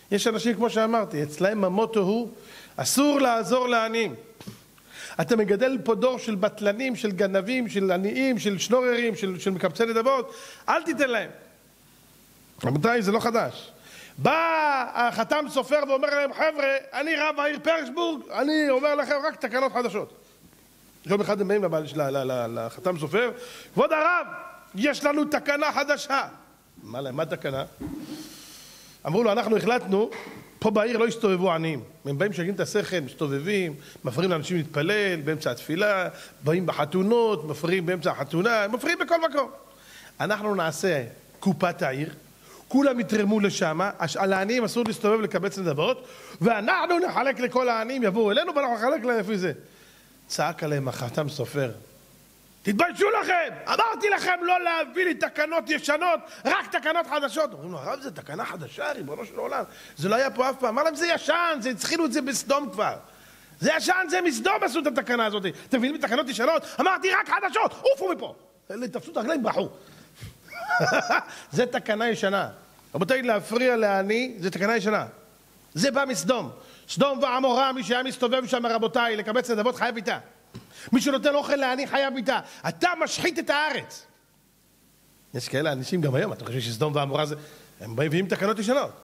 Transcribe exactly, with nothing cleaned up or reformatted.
יש אנשים, כמו שאמרתי, אצלהם המוטו הוא, אסור לעזור לעניים. אתה מגדל פה דור של בטלנים, של גנבים, של עניים, של שנוררים, של, של מקבצי נדבות, אל תיתן להם. רבותיי, זה לא חדש. בא החתם סופר ואומר להם, חבר'ה, אני רב העיר פרשבורג, אני אומר לכם רק תקנות חדשות. יום אחד הם באים לחתם סופר, כבוד הרב, יש לנו תקנה חדשה. מה להם, מה תקנה? אמרו לו, אנחנו החלטנו, פה בעיר לא יסתובבו עניים. הם באים שגים את השכל, מסתובבים, מפריעים לאנשים להתפלל, באמצע התפילה, באים בחתונות, מפריעים באמצע החתונה, מפריעים בכל מקום. אנחנו נעשה קופת העיר, כולם יתרמו לשם, על העניים אסור להסתובב לקבץ נדבות, ואנחנו נחלק לכל העניים, יבואו אלינו ואנחנו נחלק להם לפי זה. צעק עליהם החתם סופר, תתביישו לכם! אמרתי לכם לא להביא לי תקנות ישנות, רק תקנות חדשות. אומרים לו, הרב, זה תקנה חדשה, ריבונו של עולם. זה לא היה פה אף פעם. אמר להם, זה ישן, זה התחילו את זה בסדום כבר. זה ישן, זה מסדום עשו את התקנה הזאת. אתם מבינים תקנות ישנות? אמרתי, רק חדשות, עופו מפה. אלה תפסו את הרגליים, ברחו. זה תקנה ישנה. רבותיי, להפריע לעני, זה תקנה ישנה. זה בא מסדום. סדום ועמורה, מי שהיה מסתובב שם, רבותיי, לקבץ נדבות, חייב איתה. מי שנותן אוכל לעני חייב איתה. אתה משחית את הארץ. יש כאלה אנשים גם היום, אתה חושב שסדום ועמורה זה... הם באים ועם תקנות ישנות.